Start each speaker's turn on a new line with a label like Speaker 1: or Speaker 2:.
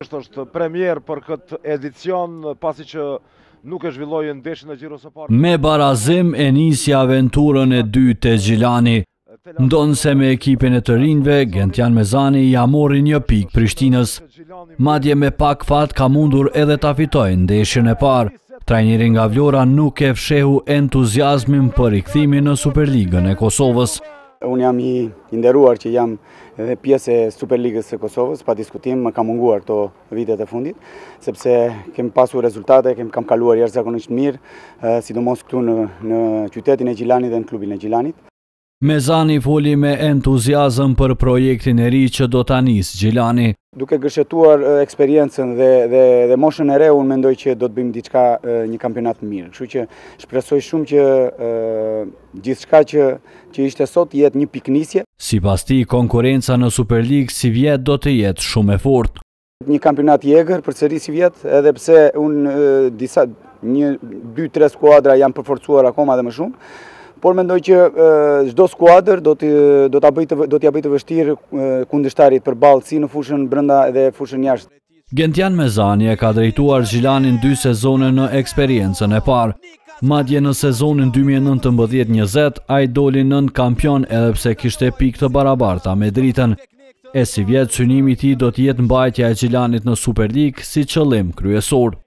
Speaker 1: Është premier për këtë edicion pasi që nuk e zhvilloi ndeshjen e Xhiros së parë.
Speaker 2: Me barazim e nisi aventurën e dytë e Xhilani. Ndonse me ekipin e të rinjve, Gentian Mezani ja mori 1 pikë Prishtinës. Madje me pak fat ka mundur edhe ta fitojë ndeshjen e parë. Trajneri nga Vlora nuk e fshehu entuziazmin për rikthimin në Superligën e Kosovës.
Speaker 3: Unë jam i nderuar që jam edhe pjesë e Superligës së Kosovës, pa diskutim më ka munguar këto vitet e fundit, sepse kem pasur rezultate, kam kaluar jashtëzakonisht mirë, sidomos këtu në qytetin e Gjilanit dhe në klubin e Gjilanit.
Speaker 2: Mezani foli me entuziazëm për projektin e ri që do ta nisë Gjilani.
Speaker 3: Duke gërshetuar eksperiencën dhe moshën e re, unë mendoj që do të bëjmë diçka, një kampionat mirë. Kështu që shpresoj shumë që gjithçka që ishte sot jetë një piknisje.
Speaker 2: Sipas tij, konkurenca në Superligë si vjet do të jetë shumë e fortë.
Speaker 3: Një kampionat i egër përsëri si vjet, edhe pse unë 2-3 skuadra janë përforcuar akoma dhe më shumë. Por mendoj që çdo skuadër do t'ja bëjë të vështirë kundërshtarit përballë si në fushën brenda dhe fushën jashtë.
Speaker 2: Gentian Mezani e ka drejtuar Gjilanin 2 sezone në eksperiencën e parë. Madje në sezonin 2019-20 ai doli nën kampion edhe pse kishte pikë të barabarta me Dritën. E si vjet synimi i tij do të jetë mbajtja e Gjilanit në Superligë si qëllim kryesor.